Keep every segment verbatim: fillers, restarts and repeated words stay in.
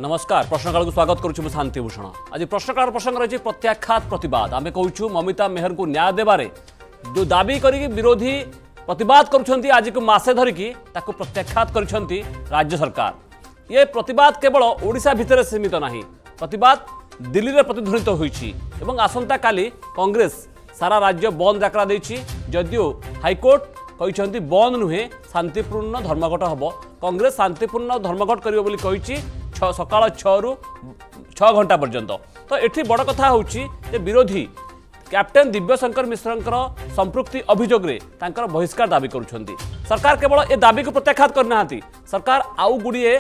नमस्कार प्रश्नकाल को स्वागत करुछु शांति भूषण। आज प्रश्नकाल प्रसंग रही प्रत्याख्यात प्रतिवाद। आम कहूँ ममिता मेहर को न्याय देवारे जो दाबी करी विरोधी प्रतिवाद करुछंती आज को मासे धरिकी ताकू प्रत्याख्यात करिछंती राज्य सरकार। ये प्रतिवाद केवल ओडिशा भितर सीमित नहीं, प्रतिवाद दिल्ली में प्रतिध्वनित होईछि एवं आसंता काली कांग्रेस सारा राज्य बंद डाकरा देछि। जदियो हाईकोर्ट कहते बंद नुहे शांतिपूर्ण धर्मघट हम, कांग्रेस शांतिपूर्ण धर्मघट करियो बोली कहिछि सकाळ छह रु छह घंटा पर्यंत। तो एठी बड़ कथा होछि जे विरोधी कैप्टेन दिव्यशंकर मिश्रंकर संपृक्ति अभियोग रे तांकर बहिष्कार दाबी करुछंती। सरकार केवल ए दाबी को प्रत्याख्यात करनाहांती, सरकार आउ गुड़िए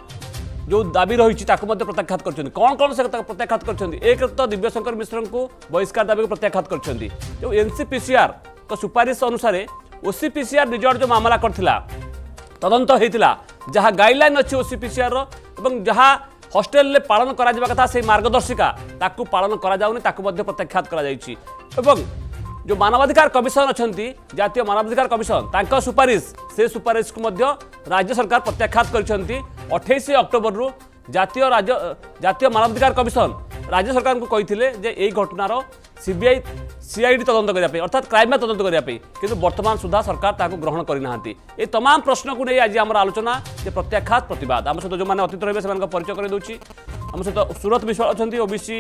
जो दाबी रही प्रत्याख्यात कर कौन कौन से प्रत्याख्यात कर। एक तो दिव्यशंकर मिश्र को बहिष्कार दाबी को प्रत्याख्यात कर जो एनसीपीसीआर को सुपारिश अनुसार ओसीपीसीआर निजर जो मामला करथिला तदंत होता जहाँ गाइडलाइन अच्छी ओसीपीसीआर और जहाँ हॉस्टेल ले पालन करा जिबा कथा से मार्गदर्शिका ताकू पालन करा जाउनी ताकू मध्ये प्रत्याख्यात करा जाइछि। एवं जो मानवाधिकार कमिशन अच्छी जातीय मानवाधिकार कमिशन तांका सुपारिश से सुपारिश को मध्य राज्य सरकार प्रत्याख्यात करिसेंती। अट्ठाईस अक्टोबर रु जातीय राज्य जातीय मानवाधिकार कमिशन राज्य सरकार को कही जे यही घटनार सीबीआई सीआईडी तदंत करने अर्थात क्राइम तदंत करने किंतु वर्तमान सुधा सरकार ताको ग्रहण करना। ये तमाम प्रश्न को नहीं आज आम आलोचना जे प्रत्याख्यात प्रतिवाद। आम सहित जो मैंने अतीत रही से परिचय कर दूसरी आम सहित सूरत विश्वास अच्छा ओबीसी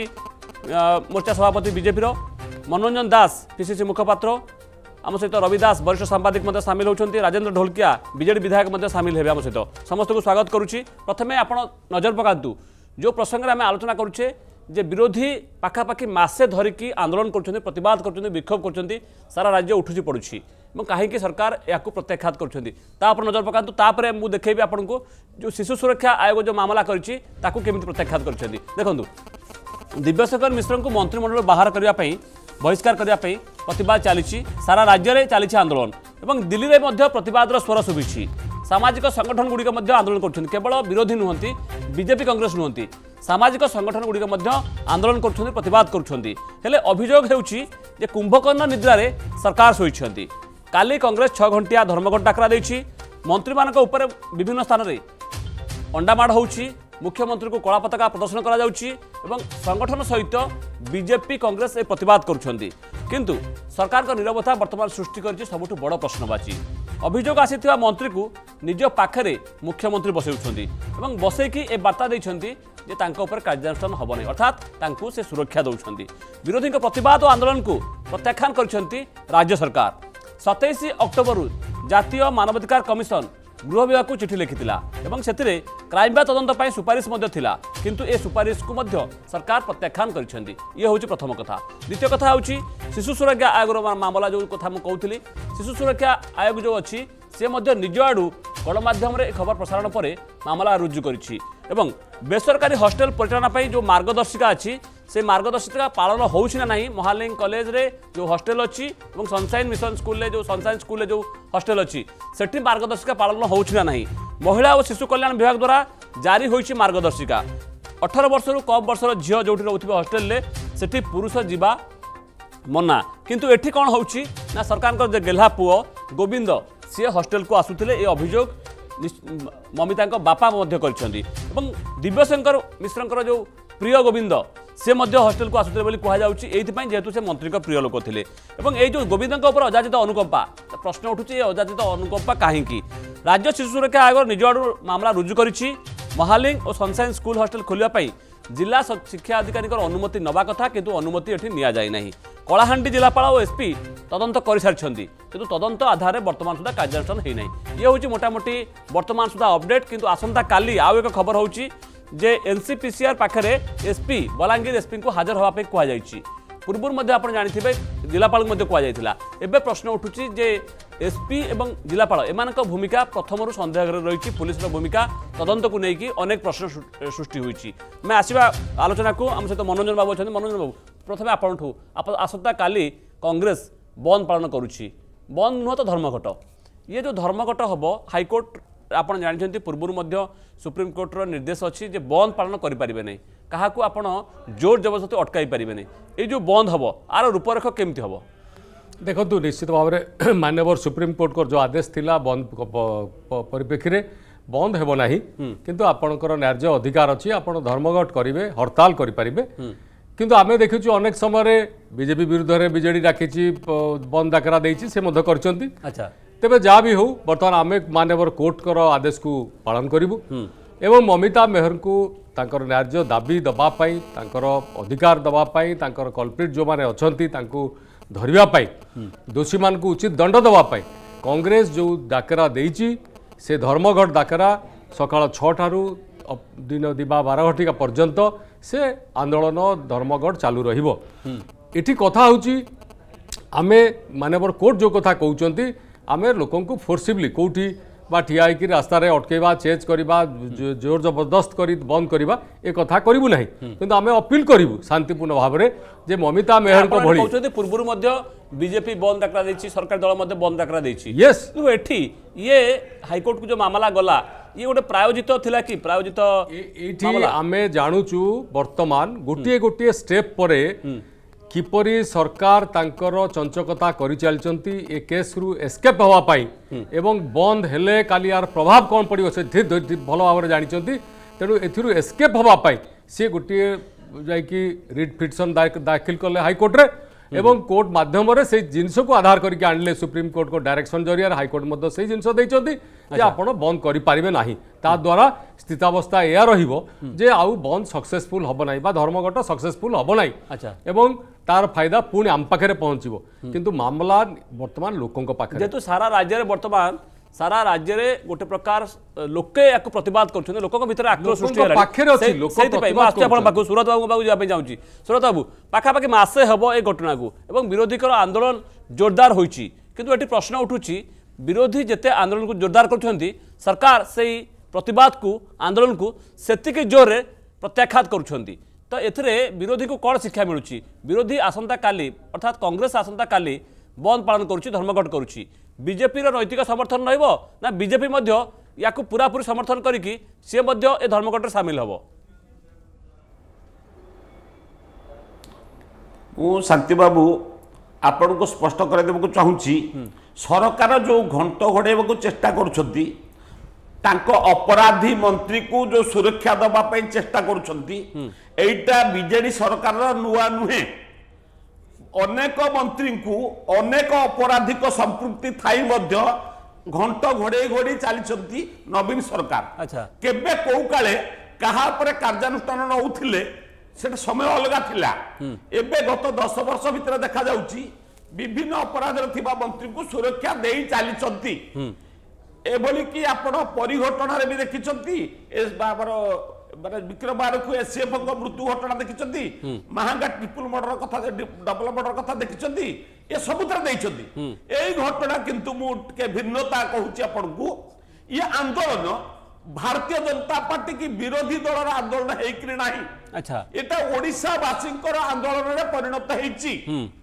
मोर्चा सभापति बीजेपी मनोरंजन दास पीसीसी मुखपात्र आम सहित रवि दास वरिष्ठ सांबादिक सामिल होती राजेन्द्र ढोलकिया बीजेडी विधायक सामिल हे आम सहित समस्त को स्वागत करुच्ची। प्रथमे आप नजर पकातु जो प्रसंग आम आलोचना करुचे जे विरोधी पाखापाखि मासे धरिकी आंदोलन कर प्रतिवाद कर विक्षोभ कर सारा राज्य उठुची पड़ुछि कहीं सरकार या प्रत्याख्यात कर नजर पकातु। तापर मुझे देखेबी आपन को जो शिशु सुरक्षा आयोग जो मामला करिछि ताकू केमिति प्रत्याख्यात करछन्ती। देखंतु दिव्यशंकर मिश्र को मंत्रिमंडल बाहर करने बहिष्कार करने प्रतिवाद चली सारा राज्य में चली आंदोलन और दिल्ली में प्रतिवाद स्वर शुभि सामाजिक संगठन गुड़िक आंदोलन कर केवल विरोधी नुहति बीजेपी कांग्रेस नुहति सामाजिक संगठन गुड़िक आंदोलन कर प्रतिवाद कर अभियोग होउछि जे कुंभकर्ण निद्रा रे सरकार शोइछन्ती। काली कांग्रेस छह घंटिया धर्मघट डाकरा देछि मंत्री मानक ऊपर विभिन्न स्थान में अंडामाड़ होउछि मुख्यमंत्री को कला पताका प्रदर्शन करा जाउछि एवं संगठन सहित बीजेपी कांग्रेस ए प्रतिवाद करुछन्ती किंतु सरकार का निरवता वर्तमान सृष्टि करछि सबुठु बड़ प्रश्नवाची। अभियोग आसीथिबा मंत्री को निज पाखरे मुख्यमंत्री बसैउछन्ती एवं बसैकी ए वार्ता दैछन्ती जे तांको ऊपर कार्यानुष्ठान हबो नै अर्थात तांको से सुरक्षा दउछन्ती। विरोधी प्रतिवाद और आंदोलन को प्रत्याख्यान करछन्ती राज्य सरकार। सत्ताईस अक्टोबर जातीय मानवाधिकार कमिशन गृह विभाग को चिठी लिखिथिला एवं सेतिरे क्राइम तदंत पाई सुपारिश मध्य थिला किंतु ए सुपारिश को मध्य सरकार प्रत्याख्यान करिसेंती। ये होची प्रथम कथा। द्वितीय कथा होची शिशु सुरक्षा आयोग मामला जो कथा मु कहूली शिशु सुरक्षा आयोग जो अच्छी से मध्य निज आड़ू गणमाध्यम खबर प्रसारण पर मामला रुजु करिछि एवं बेसरकारी हॉस्टेल परिचालना पाई जो मार्गदर्शिका अच्छी से मार्गदर्शिका पालन होउछि ना नहीं महालिंग कॉलेज रे जो हॉस्टेल अच्छी और सनसाइन मिशन स्कूल रे जो सनसाइन स्कूल रे जो हॉस्टेल अच्छी सेठी मार्गदर्शिका पालन होउछि ना नहीं महिला और शिशु कल्याण विभाग द्वारा जारी होइछि मार्गदर्शिका अठारह वर्ष रु कम वर्षर झील जो रोथिबा हॉस्टेल रे सेठी पुरुष जीवा मना किंतु एठी कौन होउछि ना सरकार जो गेल्हा पुओ गोविंद सी हॉस्टेल को आसुथिले ए अभियोग ममिता बापा करछन्ती एवं दिव्यशंकर मिश्रंकर जो प्रिय गोविंद से हॉस्टेल को आसुथिले बोली कहा जाउछि एइथिपई जेहेतु से मंत्री का प्रिय लोक थिले एवं ए जो गोविंद ऊपर अजाचित अनुकंपा प्रश्न उठुछि अजाचित अनुकंपा काहेकि राज्य शिशु सुरक्षा आयोग निज आड़ू मामला रुजु करिछि महालिंग और सनसाइन स्कूल हॉस्टेल खोलिया जिला शिक्षा अधिकारी अनुमति नवा कथा किंतु अनुमति एठी निया जाय नाही। कलाहांडी जिलापाल और एसपी तदंत कर सारी किंतु तदंत आधार वर्तमान सुधा कार्यानुष्ठान होई नाही। ये होची मोटामोटी वर्तमान सुधा अपडेट किंतु आसंता काली आउ एक खबर होची जे एनसीपीसीआर पाखरे एसपी बलांगीर एसपी को हाजर होगा कह जाइछि। पूर्व मध्य आप जानिथिबे जिलापाल को कह जाइथिला। एबे प्रश्न उठुछि जे एसपी एवं जिलापाल एमानक भूमिका प्रथम सन्देह रही पुलिस भूमिका तदंत को लेकिन अनेक प्रश्न सृष्टि होइछि। मैं आसवा आलोचना को आम सहित मनोरंजन बाबू अच्छा मनोरंजन बाबू प्रथम आपठू आप आसंता काली कांग्रेस बंद पालन करुछि बंद नुह तो धर्मघट ये जो धर्मघट हम हाईकोर्ट आपड़ जानते पूर्व सुप्रीम कोर्टर निर्देश अच्छी जे बंद पालन करें नहीं क्या आप जोर जबरदस्ती अटकाई पारे नहीं ये जो बंद हम आर रूपरेख केमती हम देखो निश्चित भाव में माननीय सुप्रीम कोर्ट को जो आदेश थिला बंद परिप्रेक्षी में बंद हेबो नाही किंतु आपणकर न्याय्य अधिकार अछि आपण धर्मघट करिवे हड़ताल करि परिबे किंतु आमे देखिछु अनेक समय रे बीजेपी विरुद्ध रे बीजेडी डाकिछि बंद डाकरा देछि से मध्य करचंती अच्छा तेबे जा भी हो बर्तमान आमे मानवर कोर्ट कर आदेश को पालन करिवु एवं ममिता मेहर को तांकर न्याय्य दाबी दबा पाई तांकर अधिकार दबा पाई तांकर कल्प्रिट जो माने अछंती तांको धरिबा पाई दोषी मान को उचित दंड दबा पाई कांग्रेस जो डाकरा देछि से धर्मघट डाकरा सकाळ छह ठारू दिन दिबा बारह घटिका पर्यंत से आंदोलन धर्मघट चालू रहिबो एठी कथा होची आमे मानवर कोर्ट जो कथा कहउचंती आमे लोकन को फोर्सिबली कोठी बा ठिया कि रास्ता रे अटकेबा चेज करबा जोर जबरदस्त करी बंद करबा ए कथा करिवु नाही किंतु आमे अपील करिवु शांतिपूर्ण भाव रे जे ममिता मेहर को भली कहउचंती पूर्वरु मध्य बीजेपी बंद डाकरा देछि सरकार दल मध्य बंद डाकरा देछि यस तो एठी ये हाईकोर्ट को जो मामला गला ये गोटे प्रायोजित थिला कि प्रायोजित एठी आमे जानुचु वर्तमान गोटिए गोटिए स्टेप परे किपरि सरकार तांकर चंचकता करि चलचंती ए केस रु एस्केप हवा पाई एवं बंद हेले काली यार प्रभाव कोन पड़ियो से भल भाव जानिचंती तेणु एथिरु एस्केप हवा पाई से गोटिए जाय कि रिट पिटिशन दाखिल कले हाईकोर्ट रे एवं कोर्ट माध्यम रे से जिनस को आधार करके आणले सुप्रीम कोर्ट को डायरेक्शन जरिया हाईकोर्ट मध्य से जिनस दैचंती जे आपण बंद करि पारिबे नाही ता द्वारा स्थितावस्था एया रहिबो जे आउ बंद सक्सेसफुल हबो नाही बा धर्मघट सक्सेसफुल हबो नाही अच्छा एवं तार फायदा पुणी आम पाखे पहुंचो किंतु मामला वर्तमान लोकों पाखे जेतु सारा राज्य में वर्तमान सारा राज्य में गोटे प्रकार लोके या प्रतिवाद कर लोकों भितर आक्रोश सृष्टि सूरत बाबू जावाई चाहूँगी सूरत बाबू पाखापाखि मसे हम ए घटना को एवं विरोधी आंदोलन जोरदार होती किंतु ये प्रश्न उठुची विरोधी जिते आंदोलन को जोरदार कर सरकार से प्रतिवाद को आंदोलन को सेतिक जोर में प्रत्याख्यात करुँच तो एथिरे विरोधी को कौन शिक्षा मिलूँ विरोधी आसंता काली अर्थात कांग्रेस आसंता काली बंद पालन करुँची धर्मघट करुँची बीजेपी नैतिक समर्थन रहिबो ना बीजेपी मध्य या पूरा पूरी समर्थन करिकी से मध्य ए धर्मघट सामिल हबो मु शांति बाबू आपण को स्पष्ट कर देबो चाहूँगी सरकार जो घंट घोड़ेबा चेष्टा करुछंती तांको अपराधी मंत्री को जो सुरक्षा दबा पे चेष्टा करुछंती एटा बीजेडी सरकार नुआ नुहे अनेक मंत्री को अनेक अपराधिक संपृक्ति थाई मध्य घंट घोड़े घोड़ी चली नवीन सरकार अच्छा केबे कौ काले कहा पर कार्यानुष्ठान नौथिले सेटा समय अलग थिला एबे गत दस वर्ष भितर देखा जाउची विभिन्न अपराध थिबा मंत्री को सुरक्षा देई चली एभली कि आपण परिघटना रे भी देखिचंती एस बाबर माने विक्रम बारकु एसएफ मृत्यु घटना देखिचंती महांगा ट्रिपल मर्डर कथा डबल मर्डर कथा देखिचंती ए सबुतर दैचंती एई घटना किंतु मु के भिन्नता कहूची आपण को ये आंदोलन भारतीय जनता पार्टी की विरोधी दल आंदोलन हेकरि नाही अच्छा एटा ओडिसा वासींकर आंदोलन रे परिणत हेची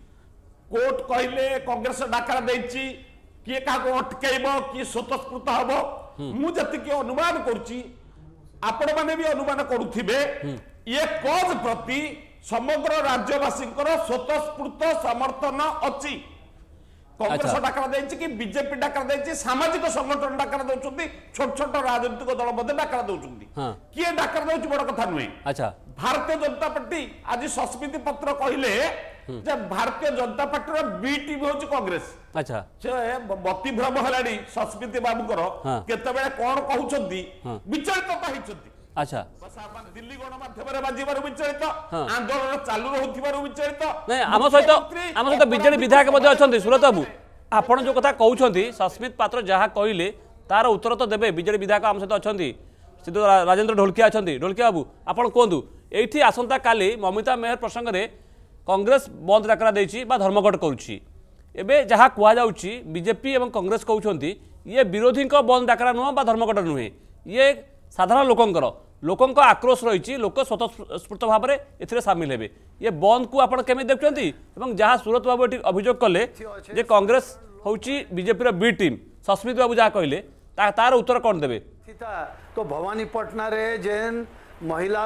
कोर्ट कहले कांग्रेस डाकरा देची किए क्या अटकैब किए स्वतःस्फूर्त हम मुझे अनुमान करुच्ची आपण मैंने भी अनुमान करुथिबे ये कज प्रति समग्र राज्यवासी स्वतःस्फूर्त समर्थन अच्छी कांग्रेस डाकरा देछि कि बीजेपी डाकरा देछि सामाजिक संगठन डाकरा दउछंती छोट छोट राजनीतिक दल मध्ये डाकरा दउछंती किए डाकरा दउछि बड़ कथा नुहे अच्छा भारतीय जनता पार्टी आज सस्मिति पत्र कहिले जे Bharatiya Janata party B team होछि कांग्रेस अच्छा से बती भ्रम हलाडी सस्मिति बाबूकर केतेबेले कोन कहउछंती विचलितता हिचंती अच्छा दिल्ली गणमाध्यम बाजीबार विचलित आंदोलन चालू रहउथिबार विचलित नहीं आम सहित आम सहित बीजेडी विधायक मध्ये अछंती सूरत बाबू आपण जो कथा कहउछंती सस्मित पात्र जहा कहिले तार उत्तर तो देबे बीजेडी विधायक आम सहित अछंती सिद्धू राजेंद्र ढोलकिया अछंती ढोलकिया बाबू आपण कोंदु एठी आसंता काली ममिता मेहर प्रसंग रे कांग्रेस बंद डाकरा देछि बा धर्मघट करुछि एबे जहा कुआ जाउछि बीजेपी एवं कांग्रेस कहउछंती ये विरोधी को बंद डाकरा नुह बा धर्मघट नुहे ये साधारण लोकंकर लोकंक आक्रोश रही लोक स्वतःस्फूर्त भाव में एथिरे सामिल हेबे ये बंद को आपण केमे देखुछंती एवं जहा सूरत बाबू एठी अभियोग कले जे कांग्रेस होउछि बीजेपी रो बी टीम सस्मित बाबू जहा कहले तार उत्तर कौन देबे तो भवानीपटना रे जेन महिला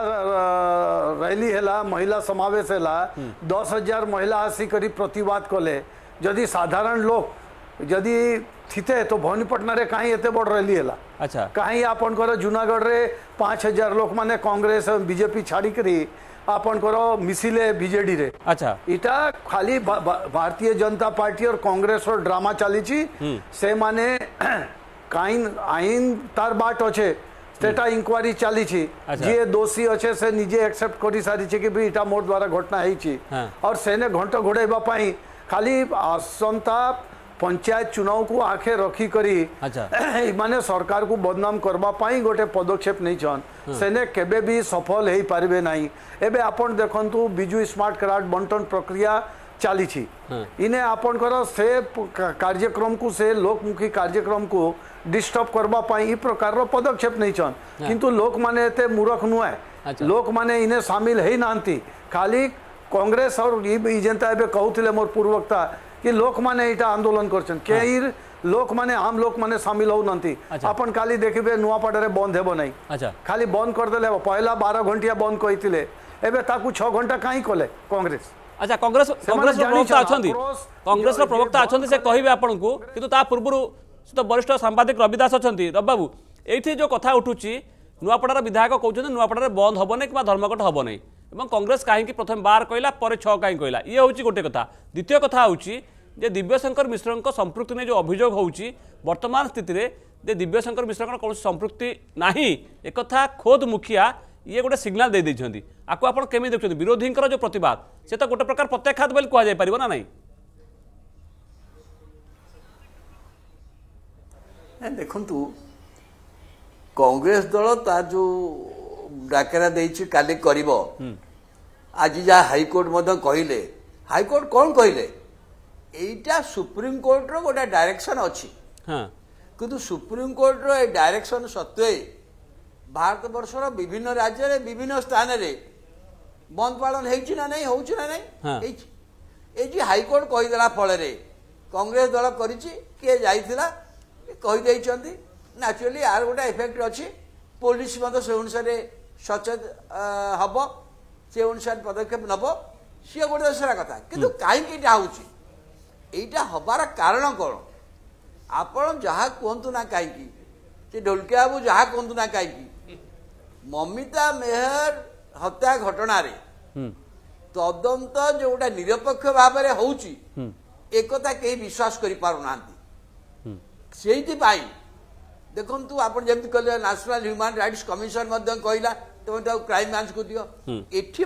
रैली है महिला समावेश है दस हजार महिला आसिक प्रतिवाद कले जदि साधारण लोक जदि थिते तो भवानीपटना रे कहीं एते बड़ रैली हैला अच्छा कहीं आपनकर जूनागढ़ रे पाँच हजार लोक माने कांग्रेस बीजेपी छाड़ी करी आपनकर मिसिले बीजेडी रे अच्छा इटा खाली भा, भा, भारतीय जनता पार्टी और कांग्रेस और ड्रामा चली से माने काइन आईन तार बाट अच्छे सेटा इंक्वारी चली जी दोषी अच्छे से निजे एक्सेप्ट करी सारी कि भी इटा मोर द्वारा घटना है हाँ। और सेने घंट घोड़ाइबा खाली आसंता पंचायत चुनाव को आखे रखी करी अच्छा माने सरकार को बदनाम करबा पाई गोटे पदक्षेप नहीं छन सेने केबे भी सफल हेई पारबे नहीं एबे आपण देखंतु बिजू स्मार्ट कार्ड बंटन प्रक्रिया चली छी इने आपण कर से कार्यक्रम को से लोकमुखी कार्यक्रम को डिस्टर्ब करबा पाई ई प्रकार रो पदक्षेप नहीं छन किंतु लोक माने एते मूर्ख नुए लोक माने इने शामिल हेई नांती खाली कांग्रेस और ई जनता एबे कहउथिले मोर पूर्वक्ता कि लोक माने इटा आंदोलन करछन केई लोक माने आम लोक माने शामिल हो नंती अपन खाली देखिबे नुआपाड़े बंद हेबो नहीं अच्छा खाली बंद कर देले पहला बारह घंटिया बंद कहितिले एबे ताकू छह घंटा काई कले कांग्रेस अच्छा कांग्रेस कांग्रेस प्रवक्ता अछंती कांग्रेस प्रवक्ता अछंती से कहिबे आपन को किंतु ता पूर्वरु तो वरिष्ठ सांबादिक रविदास अछंती रवि बाबू एठी जो कथा उठुची नुआपाड़ार विधायक कहउछन नुआपाड़ारे बंद हबो नै कि धर्मघट हबो नै एवं कांग्रेस कहीं प्रथम बार कहला पर छः कहीं कहला ये हूँ गोटे कथा द्वितीय कथा हूँ जे दिव्यशंकर मिश्र संपृक्ति ने जो अभियोग होउची वर्तमान स्थिति रे जे दिव्यशंकर मिश्र कौन संपृक्ति नहीं एक खोद मुखिया ये गोटे सिग्नाल दे देइछंती आपको आपण केमी देखुछंती विरोधी जो प्रतिवाद से तो गोटे प्रकार प्रत्याघात बोली कह जाय परिबो ना नहीं देखंतु कांग्रेस दल ता जो डाकेरा देइछि काली करिवो आज जा हाईकोर्ट मध्य कहले हाईकोर्ट कौन कहले एटा सुप्रीम कोर्ट रो गोटे डायरेक्शन अछि हां किंतु सुप्रीम कोर्ट रो ए डायरेक्शन सत्वे भारत वर्षर विभिन्न राज्य रे विभिन्न स्थान रे बंद पालन हेछि ना नहीं होछि ना नहीं हेछि ए जी हाईकोर्ट कहि देला फल रे कांग्रेस दल करिछि के जाइथिला कहि दैछंती नेचुरली आर गोटे इफेक्ट अछि पुलिस मत से अनुसार सचेत हम से अनुसार पदक्षेप नब सी गोटे दसरा कथा किंतु कहीं यहाँ हबार कारण कौन आपण जहाँ कहतु ना कहीं ढोलकिया बाबू जहाँ कहतु ना कहीं ममिता मेहर हत्या घटना रे तदंत जो गोटे निरपेक्ष भाव में होउची एकता कहीं विश्वास कर पारना से देखु आप जमी कहले नेशनल ह्यूमन राइट्स कमिशन कहला तुम तो क्राइम ब्रांच को दियो एठी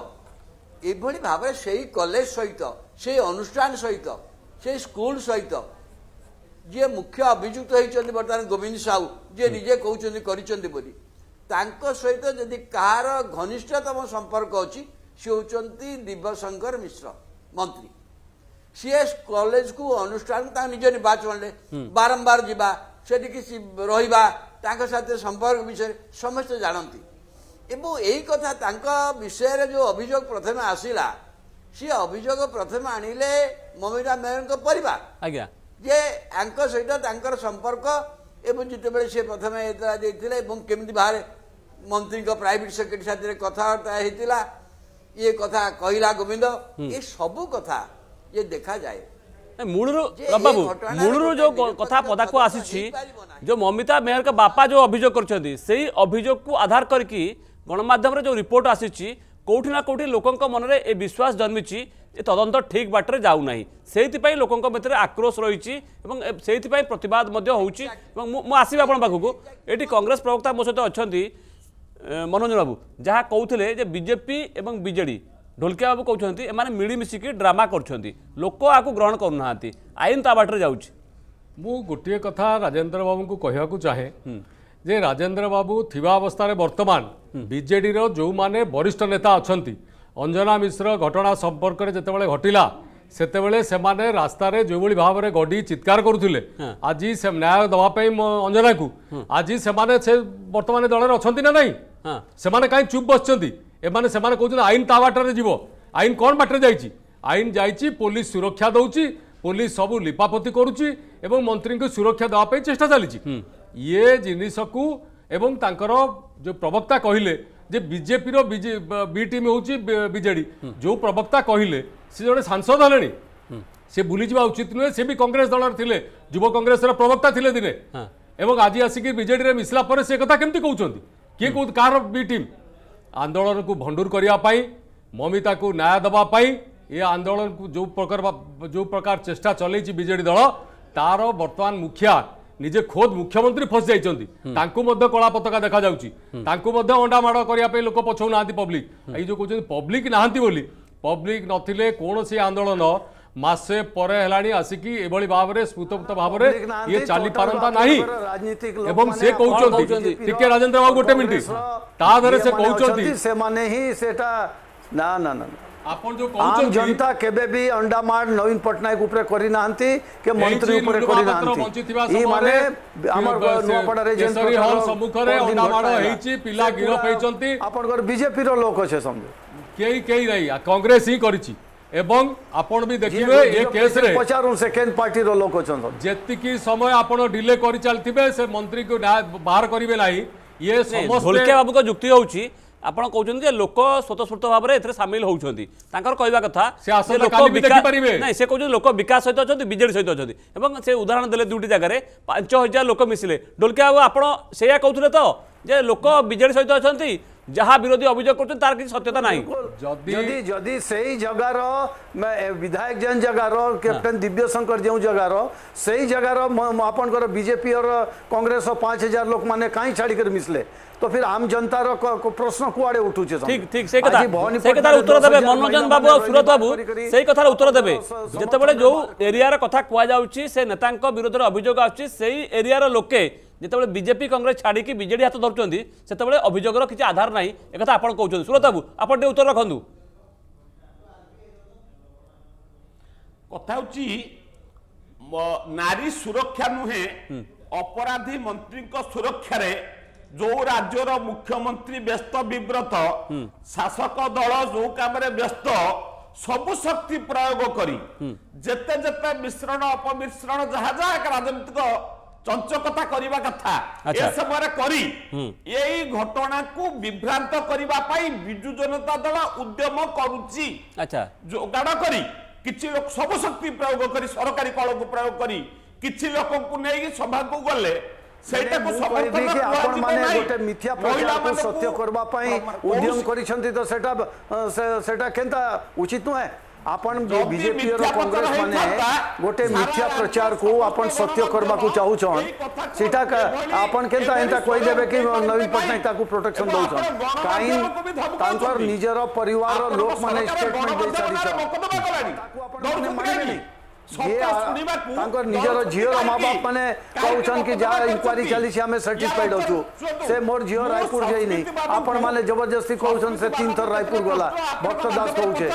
एभली भाव से कॉलेज सहित से अनुष्ठान सहित से स्कूल सहित जी मुख्य अभियुक्त होती बर्तमान गोविंद साहू जी निजे कहते कर सहित जदि कहार घनिष्ठतम संपर्क अच्छी सी होती दिव्यशंकर मिश्र मंत्री सी कॉलेज को अनुष्ठान निज निर्वाचन बारंबार जीवा से रहा संपर्क विषय समस्त जानती एवं यही कथा तांका विषय जो अभियोग प्रथम आसिला सी अभियोग प्रथम आनिले ममिता मेहर परिवार आज्ञा जे आंक सहित तांकर संपर्क एवं जितेबले से प्रथम एतला देथिले एवं केमिति बाहर मंत्री को प्राइवेट सेक्रेटरी साथ कथबार्ता हेतिला ये कथा कहिला गोविंद ये सब कथा ये देखा जाए मूलरू बाबू मूलरू जो कथा पदा को आसी जो ममिता मेहर का बापा जो अभियोग करछथि सेही अभियोग को आधार करके गणमाध्यम रे जो रिपोर्ट आसी कोठी ना कोठी लोकंक मन रे ए विश्वास जन्मिछि ए तदंत ठीक बाटरे जाउ नाही सेहिति लोकंक भितर आक्रोश रही एवं सेहिति प्रतिवाद मध्य होउछि एवं मु आसीबा आपण पाखु एटी कांग्रेस प्रवक्ता मो सहित अछंती मनोज बाबू जहाँ कहते जे बीजेपी एवं बीजेडी ढोलकिया बाबू कहते एमाने मिलीमिशिकी ड्रामा करछंती लोक आकु ग्रहण करूना आईन ता बाटरे जाउछि मु गोटे कथा राजेंद्र बाबू को कहवा को चाहे जे राजेंद्र बाबू थिबा अवस्था वर्तमान बीजेडी रो जो माने वरिष्ठ नेता अछंती अंजना मिश्र घटना संपर्क में जितेबाला घटिला सेतेबेले सेमाने रास्ता रे जो भाव में गडी चित्कार करुले आज से न्याय दवाई अंजना को आज सेमाने से वर्तमान दल में अच्छा ना नहीं सेमाने कहीं चुप बसचंती एमाने सेमाने कहउछन आईन ता बाटर जीवो आईन कौन बाटर जाइछि आईन जाइछि पुलिस सुरक्षा दउछि पुलिस सबू लिपापति करुछि एवं मंत्री को सुरक्षा देवाई चेष्टा चली ये जिनिस को एवं तांकर जो प्रवक्ता कहले जे बीजेपी रो बी टीम होउछि बीजेडी जो प्रवक्ता कहले से जड़े सांसद हेले से भूली जावा उचित नुहे से भी कांग्रेस दल थिले युव कांग्रेस प्रवक्ता थिले दिने एवं आज आसिक बीजेडी रे मिसला पर से कथा केमती कहउछंती किए कहू कार बी टीम आंदोलन को भंडूर करिया पाई ममिता को न्याय दबा पाई ये आंदोलन को जो प्रकार जो प्रकार चेष्टा चलई बीजेडी दल तार वर्तमान मुखिया निजे खोद मुख्यमंत्री फस जाइछंती तांकू मध्य कला पताका देखा जाउची तांकू मध्य अंडा माड़ करिया पे लोक पछौ नांती पब्लिक एई जो कहउछंती पब्लिक नांती बोली पब्लिक नथिले कोनोसी आंदोलन मासे परे हेलाणी आसिकी एभली भाबरे स्फूर्त भाबरे ये चाली पारंता नाही एवं से कहउछंती टिके राजेंद्र बाबू गोटे मिनिट ता धरे से कहउछंती से माने ही सेटा ना ना ना आपण जो आम कहउछंती जनता केबे भी अंडामार नवीन पटनायक ऊपर करी नांती के मंत्री ऊपर करी नांती ई माने हमर नुआपड़ा रे जेन केसरी हॉल सम्मुखरे अंडामार हेची पिला गिरफ हेचंती आपनकर बीजेपी रो लोक छे समझो केई केई रही कांग्रेस ही करिछि एवं आपण भी देखिबे ए केस रे पचारू सेकेंड पार्टी रो लोक छन जेतिकी समय आपण डिले करि चलथिबे से मंत्री को बाहर करिवे नाही ये समस्त भोलके बाबू को जुक्ति होउची आपण कहउछन जे लोक स्वतःस्फूर्त भाव में एथरे शामिल होउछंती तांकर कहबा कथा से आसंता काली भी देखि परिबे नहीं से कहउछन लोक विकास सहित अछंती बीजेडी सहित अछंती एवं से उदाहरण देले दुटी जगह रे पाँच हज़ार लोक मिसिले डोलके बाबू आपण सेया कहउथले तो जे लोक बीजेडी सहित अछंती जहाँ विरोधी अभियोग करते तार किसी सत्यता नहीं जदि जदि सही जगार विधायक जन जगार कैप्टेन दिव्य शंकर जो जगार सही जगार आपनकर बीजेपी और कांग्रेस पांच हजार लोक माने कहीं छाड़ी कर मिसले तो फिर आम जनता रो प्रश्न कुआड़े उठुचे ठीक ठीक से कथा से कथा उत्तर देबे मनोरंजन बाबू और सुरत बाबू सेही कथार उत्तर देबे जेतेबेले जो एरिया रे कथा कुआ जाउची से नेतांक विरोध रे अभियोग आउची सेही एरिया रो लोके जेतेबेले बीजेपी कांग्रेस छाड़ी की बीजेडी हाथ धरचंती सेतेबेले अभियोगर किछि आधार नाही एकथा आपण कहउछन सुरत बाबू आपण उत्तर रखंदु कथा होची नारी सुरक्षा नुहे अपराधी मंत्री को सुरक्षा रे जो राज्यर मुख्यमंत्री व्यस्त विव्रत शासक दल जो काम व्यस्त सबु शक्ति प्रयोग करी जेते जेते मिश्रण अपमिश्रण जहा जहा राजनीतिक चंचकता करिबा कथा ए समय करी एई घटना को विभ्रांत करिबा पाई बिजु जनता दल उद्यम करूची अच्छा जो गाड़ा करी किछि लोक सब शक्ति प्रयोग करी सरकारी कल को प्रयोग करी किछि लोक को नै सभा को गले सेटा को समर्थन कि आपण माने गोटे मिथ्या प्रचार को सत्य करबा पई उद्यम करिसंती तो सेटा सेटा केंता उचित न है आपण बीजेपी और कांग्रेस माने गोटे मिथ्या प्रचार को आपण सत्य करबा को चाहू छन सेटा आपण केंता एंता कोइ देबे कि नवीन पटनायक ताकू प्रोटेक्शन दउ छन काइन तांकर निजर परिवार लोक माने स्टेटमेंट दे सारी छन ताकू आपण माने तांकर निजर झियर माँ बाप माने कहउछन कि जा इंक्वायरी चली से हमें सर्टिफाइड होछु से मोर झियो रायपुर जाई नहीं आपण माने जबरदस्ती कहउछन से तीन थर रायपुर गला भक्त दास कहउछे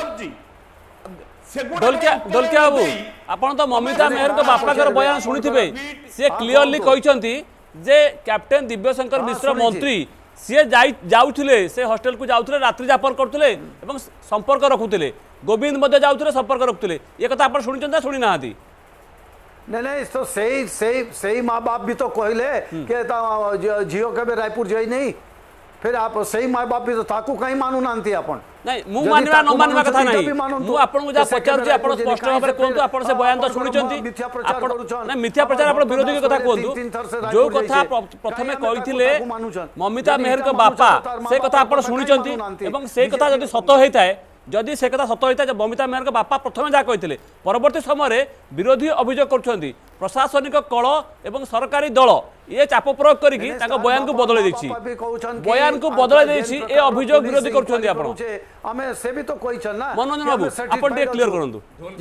ढोलकिया ढोलकिया बाबू आपण तो ममिता मेहर को बापा कर बयान सुनिथिबे से क्लियरली कहिसंती जे कैप्टेन दिव्यशंकर मिश्र मंत्री सी जाऊले से हॉस्टेल को जाऊले रात्रि जापन करते एवं संपर्क रखुले गोविंद मध्य जाऊले संपर्क रखुले ये कथा आप शुणी शुणी ना नहीं नहीं तो सही सही सही माँ बाप भी तो कहले कि झीओ के रायपुर जाई नहीं फिर आप सही माँ बाप भी तो ताकू कहीं मानू नांती आपण नहीं मु मानवा न मानवा कथा नहीं मु आपन को जा पचार जे आपण स्पष्ट भाबरे कोंतु आपण से बयान तो सुनिचंती आपण ना मिथ्या प्रचार आपण विरोधी के कथा कोंतु जो कथा प्रथमे कहिथिले ममिता मेहर को बापा से कथा आपण सुनिचंती एवं से कथा जदी सत हेताय जदि से कथा सत होता है ममिता मेहर बापा प्रथम जहाँ कहते परवर्ती समय विरोधी अभियोग कर प्रशासनिक कल एवं सरकारी दल ये चाप प्रयोग करके बयान को बदल बयान को बदल ए अभियोग विरोधी कर मनोरंजन बाबू आप क्लियर करूँ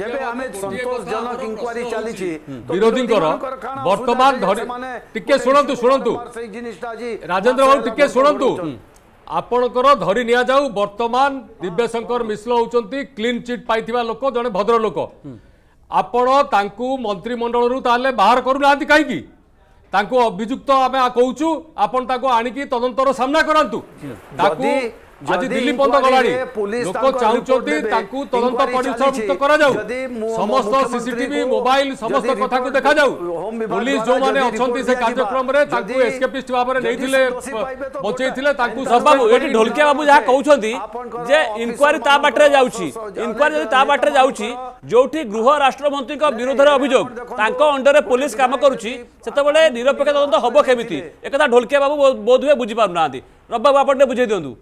विरोधी वर्तमान टिके शुणु शुणु राजेंद्र बाबू टिके शुणु आपणकर धरी निया जाऊ वर्तमान दिव्यशंकर मिश्र होउचंती क्लीन चिट पाइथिबा लोक जने भद्र लोक आपण तांकू मंत्रिमंडल रु ताले बाहर करू नांती काई की तांकू अभियुक्त आमे कहूचु आपण ताको आनी की तदंतर सामना करंतु ताकू आज दिल्ली बंद गलानी लोक चाहते तदंत परिसरभुक्त करा जाऊ समस्त सीसीटीवी मोबाइल समस्त कथा को देखा जाऊ पुलिस जो माने अछंती से कार्यक्रम रे ताकू एस्केपिस्ट भाबरे नैथिले बचैथिले ताकू बाबू एटी ढोलकिया बाबू जहा कहउछंती जे इनक्वारी ता बाटरे जाउची इनक्वारी जदी ता बाटरे जाउची जोठी गृह राष्ट्रमंत्री का विरोध रे अभियोग तांको अंडर रे पुलिस काम करूची सेतबेले निरपेक्ष तदंत हबो केमिति एकदा ढोलकिया बाबू बोध हुए बुझी पारु नांदी रब्बा बापन ने बुझे दियंतु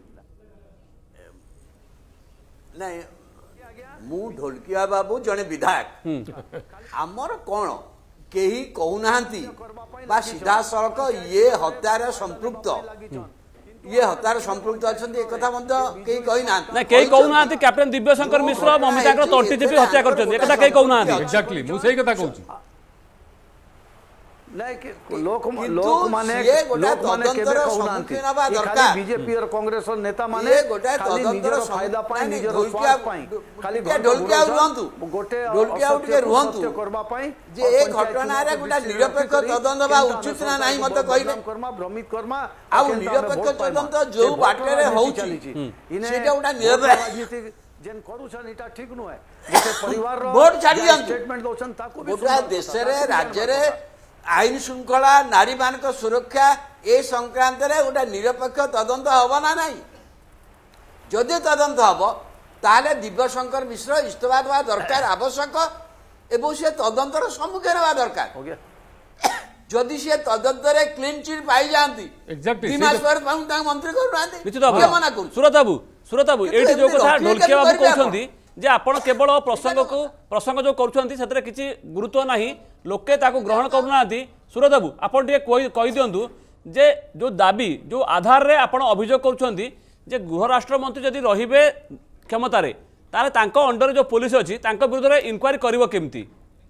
नहीं मु ढोलकिया बाबू जने विधायक आमर कौन केही कहूनाहांती बा सीधा सड़क ये हत्यार संपृक्त ये हत्यार संपृक्त अछंती एक कथा मत केही कहि ना ना केही कहूनाहांती कैप्टन दिव्यशंकर मिश्र ममिता को तंटी जेपी हत्या करछंती एक कथा केही कहूनाहांती एक्जेक्टली मु सही कथा कहूची नहीं कि लोक लोक माने लोक माने केबे कहउनांती खाली बीजेपी और कांग्रेस और नेता माने खाली निजर फायदा पाई निजर स्वार्थ पाई खाली ढोलकिया रुहंतु गोटे ढोलकिया उठे रुहंतु करबा पाई जे एक घटना रे गोटा निरपेक्ष तदंत बा उचित ना नाही मत कहिले कर्मा भ्रमित कर्मा आ निरपेक्ष तदंत जो बाटले रे होउची सेटा गोटा निरपेक्ष राजनीति जेन करूछन इटा ठीक नु है गोटे परिवार रो वोट छाडी दियंतु स्टेटमेंट दोछन ताको भी गोटा देश रे राज्य रे आईन श्रृंखला नारी मान सुरक्षा ए संक्रांत रे गोटे निरपेक्ष तदंत हब ना नहीं जदि तदंत हब ताले दिव्यशंकर मिश्र इस्तीफा देवा दरकार आवश्यक एवं से तदंतर सम्मुखीन होगा दरकार जदि से तदंत रे क्लीन चिट पाई जांती एक्जेक्टली तीन मास पर मंत्री करूनांती निश्चित बाबू सुरत बाबू सुरत बाबू एठी जो कथा ढोलकिया बाबू कहउछंती जे आपण केवल प्रसंग को प्रसंग जो करूछंती सेतरे किछि गुरुत्व नाही लोके ताको ग्रहण करूनांती सुरत बाबू आपण टे कहि दियंतु जे जो दाबी जो आधार रे आपण अभियोग करूछंती जे गृह राष्ट्र मंत्री जदि रहिबे क्षमता रे तारे तांको अंडर जो पुलिस अछि तांको विरुद्ध रे इंक्वायरी करिवो केमती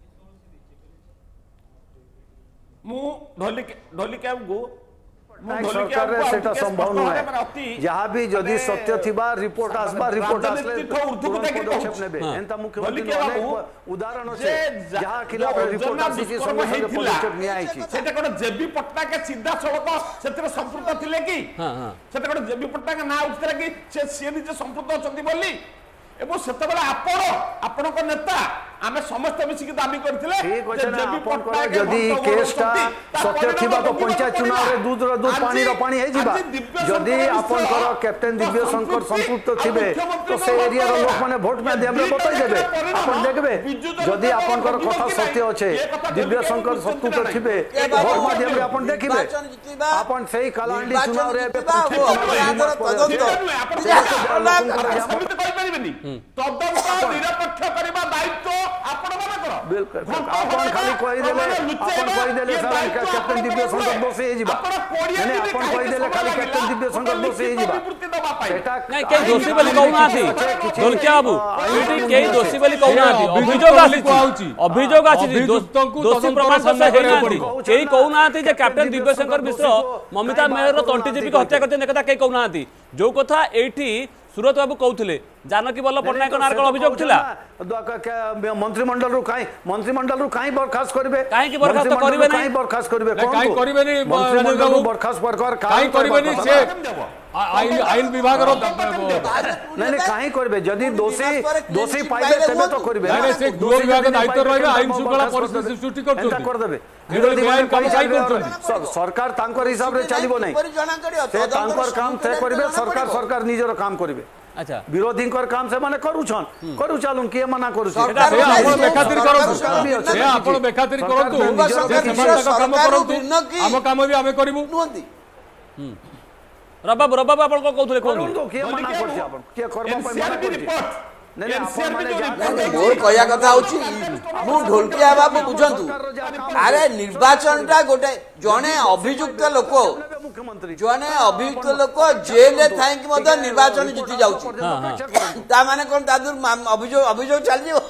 मु ढोलिक ढोलिका को सरकार रे सेटा संभव न है जहां भी जदि सत्य थिबा रिपोर्ट आसबा रिपोर्ट आसले पदक्षेप नेबे एंता मुख्यमंत्री अनेक उदाहरण আছে जहां खिलाफ रिपोर्ट आसी कि संगे संगे पदक्षेप नि आइ छी सेटा कोन जेबी पट्टा के सीधा सड़क सेतरे संपृक्त थिले कि हां हां सेटा कोन जेबी पट्टा के ना उठतरे कि से से निजे संपृक्त अछंती बोली एबो सेतबेला आपण आपनक नेता आमे समस्त मिसिक दाबी करथिले जेबी पट्टा जदी केसटा सत्य थिबा तो पंचायत चुनाव रे दूध रो दूध पानी रो पानी हे जिबा जदी आपन कर कैप्टन दिव्यशंकर संपृक्त थिबे तो से एरिया रो लोक माने वोट में देबे बताई देबे आपन देखबे जदी आपन कर कथा सत्य अछि दिव्यशंकर संपृक्त थिबे वोट माध्यम रे आपन देखिबे आपन सेही कलांडी चुनाव रे तदंत कहि परिबेनी तदंत निरपेक्ष करबा दायित्व आपण मानकर बिल्कुल आपण खाली कहि देले आपण कहि देले सर कैप्टन दिव्यशंकर दोषी हे जिबा माने आपण कहि देले खाली कैप्टन दिव्यशंकर दोषी हे जिबा सेटा नहीं के दोषी बोली कहउना थी ढोलकिया बाबू एटी के दोषी बोली कहउना थी अभियोग आसी अभियोग आसी दोषी प्रमाण से हेना थी केही कहउना थी जे कैप्टन दिव्यशंकर मिश्र ममिता मेयर रो तंटी जीवी को हत्या करते नेकता केही कहउना थी जो कथा एठी सुरत बाबू कहउथिले जानकी बल्लभ पटनायक नारकल अभियोग थिला मंत्रिमंडल रु काई मंत्रिमंडल रु काई बरखास्त करबे काई की बरखास्त करबे काई बरखास्त करबे काई करबे नहीं मंत्रिमंडल रु बरखास्त परकर काई करबे नहीं से आईन आईन विभाग रो नहीं नहीं काई करबे जदी दोषी दोषी पाइबे तबे तो करबे नहीं से गृह विभाग दायित्व रहबे आईन श्रृंखला परिस्थिति सृष्टि करछोती कर देबे एबे आईन काम काई करछोती सरकार तांकर हिसाब रे चलिबो नहीं से तांकर काम ते करबे सरकार सरकार निजर काम करबे अच्छा विरोधी कर काम से माने करू छन करू चालुन के मना करू छी से आपण बेखातिर करंतु से आपण बेखातिर करंतु से समान काम करंतु हम काम भी हमें करिवु नुंती रबाब रबाब आपण को कहउथले कोन तो के मना कर छी आपण के करबा पर मना कर छी नहीं आपण माने मोर कहया कथा होची मु ढोलकिया बाबू बुझंतु अरे निर्वाचन टा गोटे जने अभियुक्त लोक मुख्यमंत्री जने अभियुक्त लोक जेल रे थाई कि मत निर्वाचन जीति जाउची ता माने कोन दादुर अभियोग अभियोग चल जिवो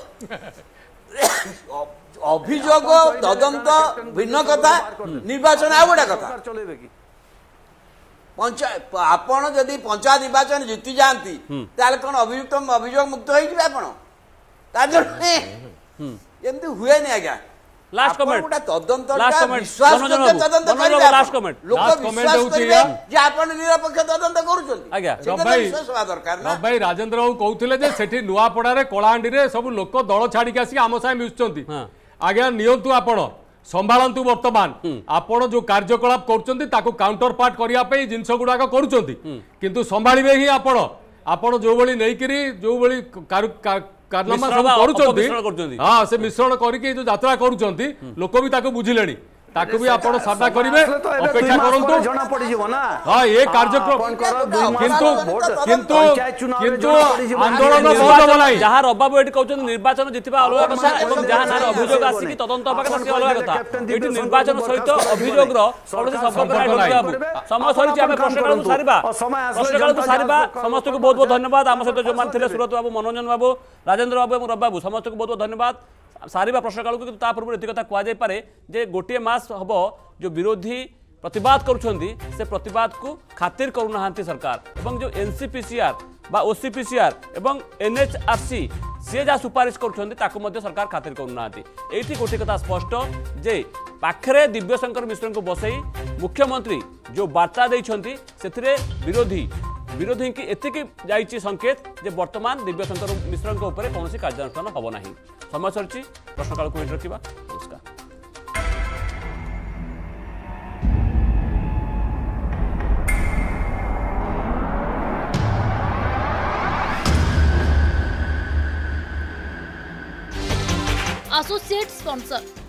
अभियोग तदंत भिन्न कथा निर्वाचन आ गोटा कथा चलेबे की पंचायत आपण जदि पंचायत निर्वाचन जीति जाती ताले कोन अभियुक्त अभियोग मुक्त होई जिबे आपण ता एमती हुए नहीं आज्ञा लास्ट कमेंट गोटे तदंत लास्ट कमेंट विश्वास मनोज योग्य बाबू तदंत मनोज करिवे बाबू लास्ट आपण। कमेंट लोक Last comment विश्वास ହେଉଛି करिवे ଏଇଆ। जे आपण निरपेक्ष तदंत करूଛନ୍ତି आज्ञा ସେଇଟା ତ ଭାଇ ବିଶ୍ୱାସ ହବା ଦରକାର ନା। ଭାଇ ରାଜେନ୍ଦ୍ର ବାବୁ କହୁଥିଲେ ଯେ ସେଠି ନୂଆପଡାରେ କଳାହାଣ୍ଡିରେ ସବୁ ଲୋକ ଦଳ ଛାଡିକି ଆସିକି ଆମ ସାଙ୍ଗେ ମିଶୁଛନ୍ତି ହଁ। ଆଜ୍ଞା ନିଅନ୍ତୁ ଆପଣ ସମ୍ଭାଳନ୍ତୁ ବର୍ତ୍ତମାନ ଆପଣ ଯୋଉ କାର୍ଯ୍ୟକଳାପ କରୁଛନ୍ତି ତାକୁ କାଉଣ୍ଟର ପାର୍ଟ କରିବା ପାଇଁ ଜିନିଷ ଗୁଡାକ କରୁଛନ୍ତି କିନ୍ତୁ ସମ୍ଭାଳିବେ ହିଁ ଆପଣ ଆପଣ ଯୋଉଭଳି ନେଇକିରି ଯୋଉଭଳି କାରନାମା ମିଶ୍ରଣ ସବୁ ବା କରୁଛନ୍ତି ଅପମିଶ୍ରଣ କରୁଛନ୍ତି। ହଁ ସେ ମିଶ୍ରଣ କରିକି ଯୋଉ ଯାତ୍ରା କରୁଛନ୍ତି ଲୋକ ବି ତାକୁ ବୁଝିଲେଣି ତାକୁ ବି ଆପଣ ସାମ୍ନା କରିବେ ଆସିଲେ ତ ଏବେ ଅପେକ୍ଷା ଦୁଇ ମାସ କରନ୍ତୁ ପରେ ଜଣା ପଡିଯିବ ନା ହଁ ଏ କାର୍ଯ୍ୟକ୍ରମ ଆପଣଙ୍କର ଦୁଇ ମାସ କିନ୍ତୁ ଭୋଟ କିନ୍ତୁ ପଞ୍ଚାୟତ ଚୁନାବରେ କିନ୍ତୁ ଜଣା ପଡିଯିବ। ଆନ୍ଦୋଳନ ବନ୍ଦ ନିର୍ବାଚନ ହେବ ନାହିଁ ଯାହା ରବାବୁ ଏଠି କହୁଛନ୍ତି ନିର୍ବାଚନ ଜିତିବା ଅଲଗା କଥା ଏବଂ ଯାହା ନାଁରେ ଅଭିଯୋଗ ଆସିକି ତଦନ୍ତ ହେବା କଥା ସେ ଅଲଗା କଥା ଏଠି ନିର୍ବାଚନ ସହିତ ଅଭିଯୋଗର କୌଣସି ସମ୍ପର୍କ ନାହିଁ ଡକ୍ଟର ବାବୁ ସମୟ ସରିଛି ଆମେ ପ୍ରଶ୍ନକାଳକୁ ସାରିବା ପ୍ରଶ୍ନକାଳକୁ ସାରିବା ସମସ୍ତଙ୍କୁ ବହୁତ ବହୁତ ଧନ୍ୟବାଦ ଆମ ସହିତ ଯେଉଁମାନେ ଥିଲେ ସୁରତ ବାବୁ ମନୋରଞ୍ଜନ ବାବୁ ରାଜେନ୍ଦ୍ର ବାବୁ ଏବଂ ରବି ବାବୁ ସମସ୍ତଙ୍କୁ ବହୁତ ବହୁତ ଧନ୍ୟବାଦ ସାରିବା ପ୍ରଶ୍ନକାଳକୁ କିନ୍ତୁ ତା ପୂର୍ବରୁ ଏତିକି କଥା କୁହାଯାଇପାରେ ଯେ ଗୋଟିଏ ମାସ ହବ जो विरोधी प्रतिवाद करुछंदी से प्रतिवाद को खातिर करूना सरकार एवं जो एनसीपीसीआर बा ओसीपीसीआर एवं एनएचआरसी सी जहाँ सुपारिश करुछंदी ताको मध्य सरकार खातिर करूना एठी गोटे कथा स्पष्ट जे पाखरे दिव्यशंकर मिश्र को बसई मुख्यमंत्री जो वार्ता देइछंती सेथिरे विरोधी विरोधी की एतिकी जाइछि संकेत जे वर्तमान दिव्यशंकर मिश्र ऊपर कौन कार्यानुष्ठान हम ना समय सरी प्रश्नकाल को रखा नमस्कार। Associate sponsor